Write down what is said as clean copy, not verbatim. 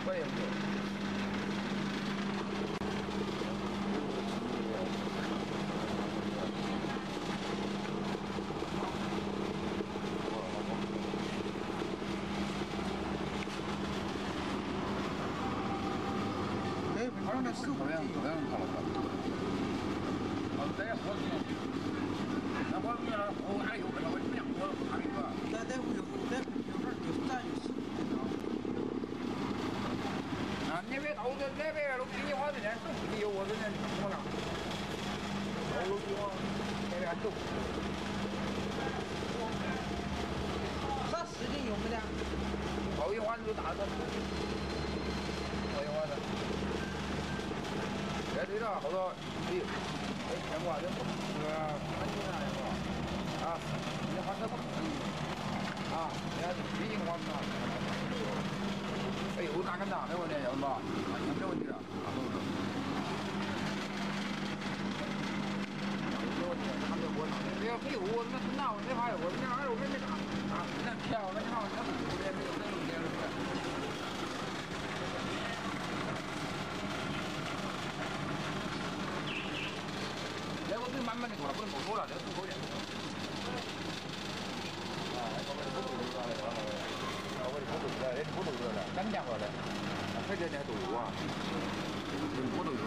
我也是。 哎，好像那师傅样子，看了看。 对，我那我原来我还有个我这样我还有个。 在会有在有点有咱有师傅的啊，那边到这那边都比你花的钱都不有我这人怎么了？都比我那边走。 啥事情用不了？ 后一晚就大的，后一晚的。这对了，后头你见过这个安全啊，是吧？啊，你花车不可以啊，人家毕竟花车。哎呦，哪敢打？没问题，要吧？没问题的。没问题，他们就我这要没我他妈真拿我没法我这哪有没打啊？那票那你看我这没有那有的。这我得慢慢的过了，不能过多了，这个足够点。啊，我们不走出来了，我们不走出来，不走出来了，干掉了的，这这都有啊，不走出